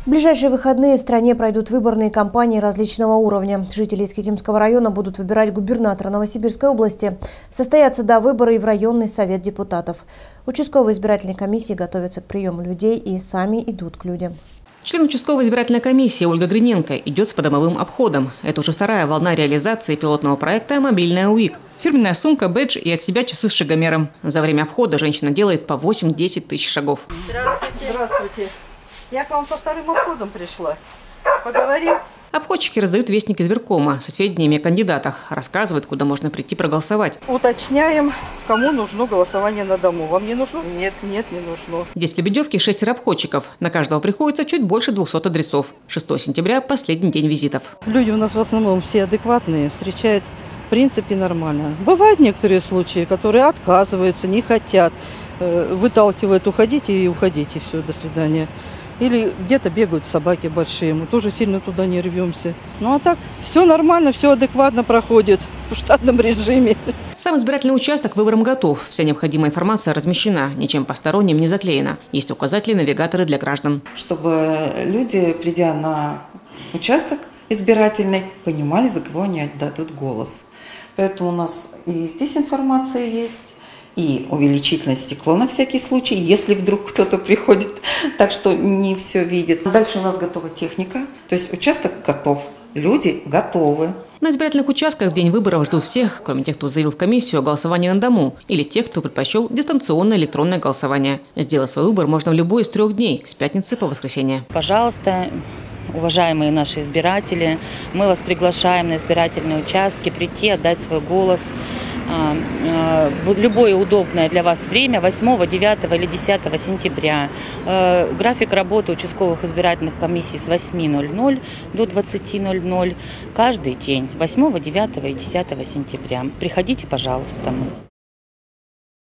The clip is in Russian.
В ближайшие выходные в стране пройдут выборные кампании различного уровня. Жители Искитимского района будут выбирать губернатора Новосибирской области. Состоятся выборы и в районный совет депутатов. Участковые избирательные комиссии готовятся к приему людей и сами идут к людям. Член участковой избирательной комиссии Ольга Гриненко идет с подомовым обходом. Это уже вторая волна реализации пилотного проекта «Мобильная УИК». Фирменная сумка, бэдж и от себя часы с шагомером. За время обхода женщина делает по 8-10 тысяч шагов. Здравствуйте. Я к вам со вторым обходом пришла. Поговорим. Обходчики раздают вестник избиркома со сведениями о кандидатах. Рассказывают, куда можно прийти проголосовать. Уточняем, кому нужно голосование на дому. Вам не нужно? Нет, не нужно. Здесь в Лебедевке 6 обходчиков. На каждого приходится чуть больше 200 адресов. 6 сентября – последний день визитов. Люди у нас в основном все адекватные, встречают в принципе нормально. Бывают некоторые случаи, которые отказываются, не хотят, выталкивают, уходите и уходите, все, до свидания. Или где-то бегают собаки большие, мы тоже сильно туда не рвемся. Ну а так, все нормально, все адекватно проходит в штатном режиме. Сам избирательный участок выбором готов. Вся необходимая информация размещена, ничем посторонним не заклеена. Есть указатели, навигаторы для граждан. Чтобы люди, придя на участок избирательный, понимали, за кого они отдадут голос. Поэтому у нас и здесь информация есть. И увеличительное стекло на всякий случай, если вдруг кто-то приходит, так что не все видит. Дальше у нас готова техника, то есть участок готов, люди готовы. На избирательных участках в день выборов ждут всех, кроме тех, кто заявил в комиссию о голосовании на дому, или тех, кто предпочел дистанционное электронное голосование. Сделать свой выбор можно в любой из 3 дней, с пятницы по воскресенье. Пожалуйста, уважаемые наши избиратели, мы вас приглашаем на избирательные участки прийти, отдать свой голос в любое удобное для вас время 8, 9 или 10 сентября. График работы участковых избирательных комиссий с 8:00 до 20:00 каждый день 8, 9 и 10 сентября. Приходите, пожалуйста.